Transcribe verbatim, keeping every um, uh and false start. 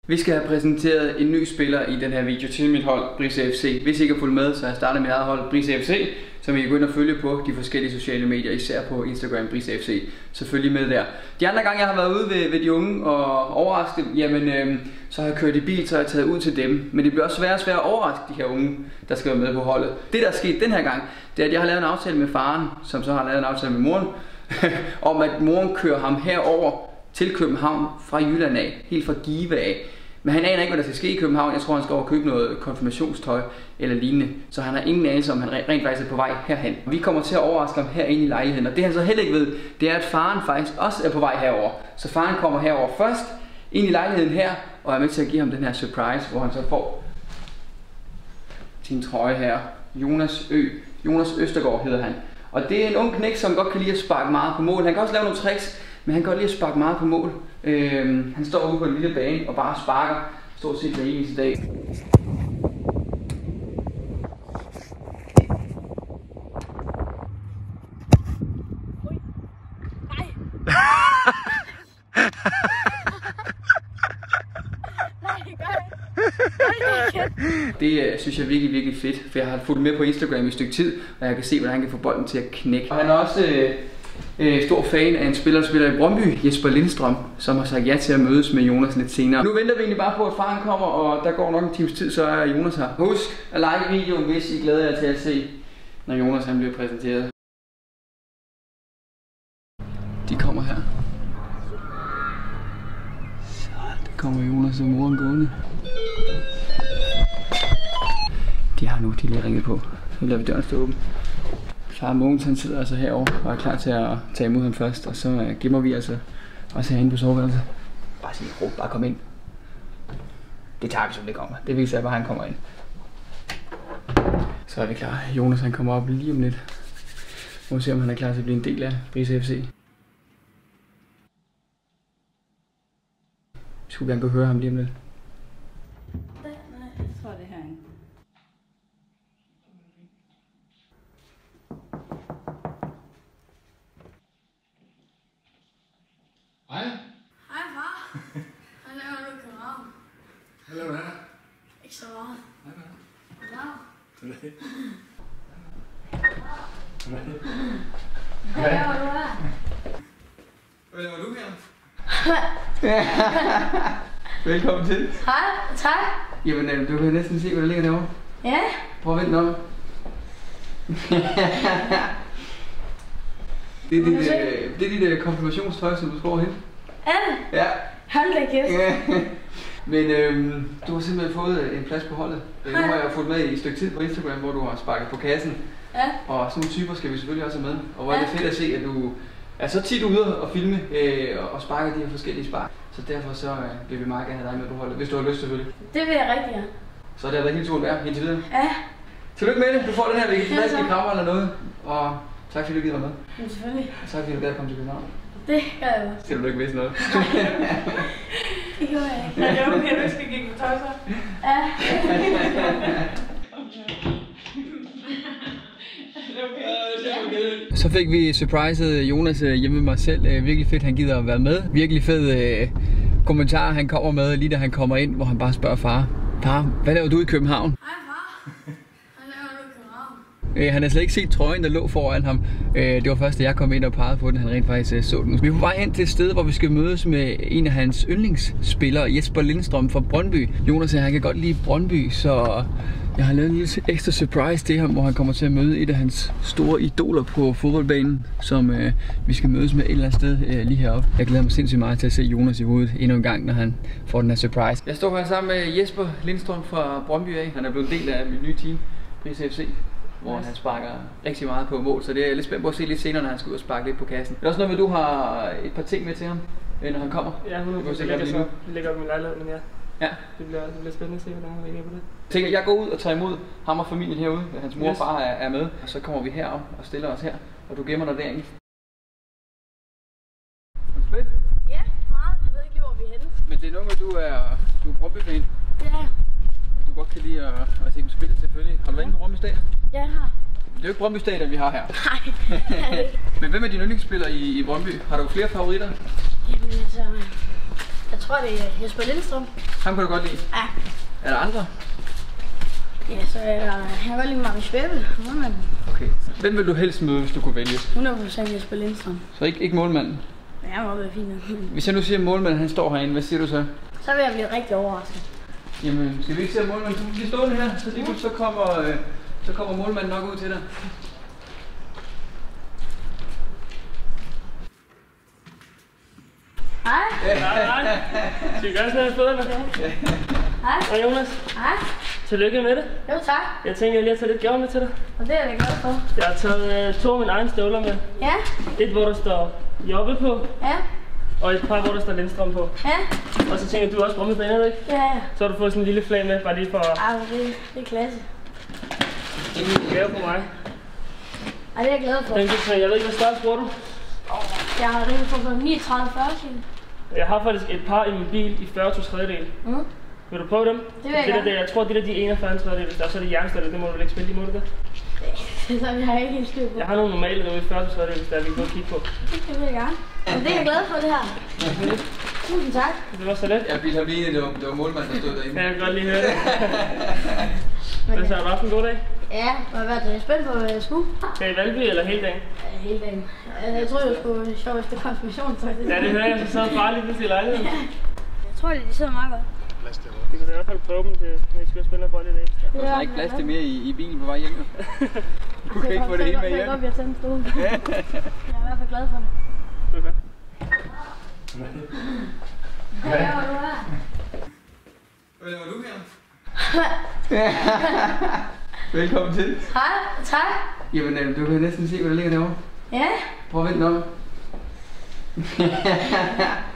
Vi skal have præsenteret en ny spiller i den her video til mit hold, Brise F C. Hvis I ikke har fulgt med, så har jeg startet mit eget hold, Brise F C, som I kan gå ind og følge på de forskellige sociale medier, især på Instagram, Brise F C. Selvfølgelig med der. De andre gange, jeg har været ude ved, ved de unge og overrasket, jamen øh, så har jeg kørt i bil, så har jeg taget ud til dem. Men det bliver også sværere og sværere at overraske de her unge, der skal være med på holdet. Det, der er sket den her gang, det er, at jeg har lavet en aftale med faren, som så har lavet en aftale med moren, om at moren kører ham herover til København fra Jylland af, helt fra Give af. Men han aner ikke, hvad der skal ske i København. Jeg tror, han skal over og købe noget konfirmationstøj eller lignende. Så han har ingen anelse om, han rent faktisk er på vej herhen. Vi kommer til at overraske ham herinde i lejligheden. Og det han så heller ikke ved, det er, at faren faktisk også er på vej herover. Så faren kommer herover først, ind i lejligheden her, og er med til at give ham den her surprise, hvor han så får sin trøje her. Jonas Ø. Jonas Østergaard hedder han. Og det er en ung knæk, som godt kan lide at sparke meget på mål. Han kan også lave nogle tricks, men han kan godt lide at sparke meget på mål. Øhm, han står ude på en lille bane og bare sparker stort set hver eneste dag. Det øh, synes jeg er virkelig, virkelig fedt, for jeg har fulgt med på Instagram i et stykke tid, og jeg kan se, hvordan han kan få bolden til at knække. Og han er også øh, øh, stor fan af en spiller, der spiller i Brøndby, Jesper Lindstrøm, som har sagt ja til at mødes med Jonas lidt senere. Nu venter vi egentlig bare på, at faren kommer, og der går nok en times tid, så er Jonas her. Husk at like videoen, hvis I glæder jer til at se, når Jonas han bliver præsenteret. De kommer her. Så der kommer Jonas og moren gående. De har nu, de lige ringet på. Så lader vi døren stå åben. Far Mogens, han sidder altså herovre og er klar til at tage imod ham først. Og så uh, gemmer vi altså også herinde på soveværelset. Bare sige, råb, bare kom ind. Det tager vi, som det kommer. Det viser bare, at han kommer ind. Så er vi klar. Jonas han kommer op lige om lidt. Må se, om han er klar til at blive en del af Brise F C. Vi skulle gerne kunne høre ham lige om lidt. Nej, jeg tror det er herinde. Hej. Hej far. Hvad laver du i København? Hvad laver du her? Ikke så meget. Hej, Goddag. Goddag. Hvad laver du her? Hvad laver du her? Velkommen til. Hej, tak. Jamen, øh, du kan næsten se, hvad der ligger derovre. Ja. Prøv at vente om. Det er dit, øh, det er dit øh, konfirmationstøj, som du skal over hen. Er det? Ja. Hold da kæft. Ja. Men øhm, du har simpelthen fået en plads på holdet. Nu har jeg fulgt med i et stykke tid på Instagram, hvor du har sparket på kassen. Ja. Og sådan nogle typer skal vi selvfølgelig også have med. Og hvor er det fedt at se, at du er så tit ude og filme øh, og sparke de her forskellige spark. Så derfor så øh, vil vi meget gerne have dig med på holdet, hvis du har lyst selvfølgelig. Det vil jeg rigtig gerne. Så det har været helt turen værd indtil videre. Ja. Tillykke med det. Du får den her vegetariske Ja, krammer eller noget. Og tak fordi du gider være med. Men selvfølgelig. Og tak fordi du gad at komme til København. Det gør jeg også. Skal du ikke vidste noget? Det gjorde jeg ikke. Nej, det er okay, du skal gik på tøj så. Ja. Så fik vi surpriset Jonas hjemme med mig selv. Virkelig fedt, han gider at være med. Virkelig fed øh, kommentar, han kommer med, lige da han kommer ind, hvor han bare spørger far. Far, hvad laver du i København? Hej far. Hvad laver du i København? Øh, han har slet ikke set trøjen, der lå foran ham. Øh, det var først, da jeg kom ind og pegede på den, han rent faktisk øh, så den. Vi er på vej hen til et sted, hvor vi skal mødes med en af hans yndlingsspillere, Jesper Lindstrøm fra Brøndby. Jonas, han kan godt lide Brøndby, så jeg har lavet en lille ekstra surprise til ham, hvor han kommer til at møde et af hans store idoler på fodboldbanen, som øh, vi skal mødes med et eller andet sted øh, lige heroppe. Jeg glæder mig sindssygt meget til at se Jonas i hovedet endnu en gang, når han får den her surprise. Jeg står her sammen med Jesper Lindstrøm fra Brøndby af. Han er blevet en del af mit nye team, Brise F C, hvor han sparker rigtig meget på mål, så det er lidt spændt på at se lidt senere, når han skal ud og sparke lidt på kassen. Det er også noget med, at du har et par ting med til ham, når han kommer. Ja, hundrede procent. Det ligger så. Det ligger op i min lejlighed, men ja. Ja. Det bliver, det bliver spændende at se, hvordan han reagerer på det. Jeg tænker, jeg går ud og tager imod ham og familien herude. Hans mor og far er, er med. Og så kommer vi herop og stiller os her, og du gemmer dig derinde. Er du spændt? Ja, meget. Jeg ved ikke lige, hvor vi er henne. Men det er noget med, at du er, du er Brøndby-fan. Ja. Og du godt kan lide at, at se dem spille selvfølgelig. Har du været inde på Brøndby Stadion? Ja, jeg har. Det er jo ikke Brøndby Stadion, vi har her. Nej, det er det ikke. Men hvem er dine yndlingsspillere i, i Brøndby? Har du flere favoritter? Jamen altså, jeg tror det er Jesper Lindstrøm. Ham kan du godt lide? Ja. Er der andre? Ja, så er der... Jeg kan godt lide Markus Schwebel, målmanden. Okay. Hvem vil du helst møde, hvis du kunne vælge? hundrede procent Jesper Lindstrøm. Så ikke, ikke målmanden? Ja, det må være fint. Hvis jeg nu siger, at målmanden han står herinde, hvad siger du så? Så vil jeg blive rigtig overrasket. Jamen, skal vi ikke se målmanden? Du bliver stående her, så lige så kommer, øh, så kommer målmanden nok ud til dig. Hej. Hej, hej. Skal vi gøre sådan her i fødderne? Hej. Og Jonas, Hej. tillykke med det. Jo, tak. Jeg tænker, jeg lige at tage lidt gaver med til dig. Og det er jeg da glad for. Jeg har taget øh, to af mine egne støvler med. Ja. Et, hvor der står Jobbe på, Ja. og et par, hvor der står Lindstrøm på. Ja. Og så tænker jeg, du er også Brøndby-fan, er du ikke? Ja, ja. Så har du fået sådan en lille flag med, bare lige for Ej, det, det er klasse. en gave på mig. Ej, det er jeg glad for. Den kan, jeg ved ikke, hvad størrelse bruger du? Jeg har ringet for niogtredive fyrre kilo. Jeg har faktisk et par i min bil i fyrre to tredjedel. Mm. Vil du prøve dem? Det vil jeg det der, gerne. det, jeg tror, det der de er enogfyrre tredjedel. Der er så det jernstøtte, det må du vel ikke spille i, må du det? Så jeg har ikke helt styr på. Jeg har nogle normale, der er i fyrre to tredjedel, hvis der er, vi kan gå og kigge på. Det vil jeg gerne. Men det er jeg glad for, det her. Tusind tak. Det var så let. Jeg ville have lige, det var, det var målmanden, der stod derinde. Ja, jeg kan godt lige høre det. Men så har du haft en god dag? Ja, og jeg har været spændt på, hvad jeg skulle. Kan I Valby eller hele dagen? Ja, hele dagen. Jeg, jeg troede, jeg skulle sjov efter konfirmationstøj. Ja, det hører jeg, så sad far lige pludselig i lejligheden. Ja. Jeg tror, de sidder meget godt. Vi kan i hvert fald prøve dem, til, når I skal spille noget bold i dag. Der er ikke plads til mere i, i bilen på vej hjem. Du kan ikke få det hele med hjem. Jeg kan godt, vi har tændt stolen. Jeg er i hvert fald glad for det. Okay. Hvad laver du her? Hvad laver du her? Velkommen til. Hej, tak. Jamen, øh, du kan næsten se, hvad der ligger derovre. Ja. Prøv at vente om.